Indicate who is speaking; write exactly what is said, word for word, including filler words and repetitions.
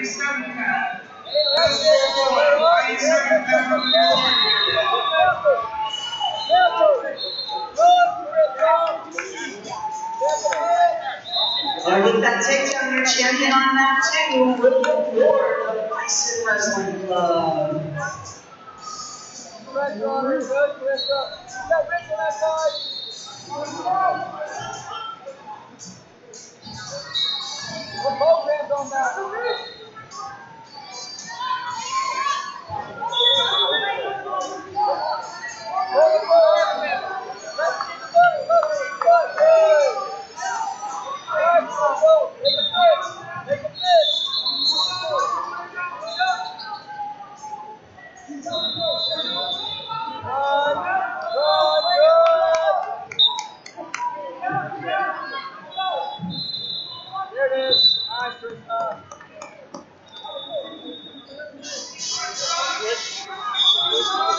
Speaker 1: And with that takedown, your champion on that too, with the board, the Bison Wrestling Club.
Speaker 2: Put both hands on that. There it is. Nice, Carissa. Good. Good.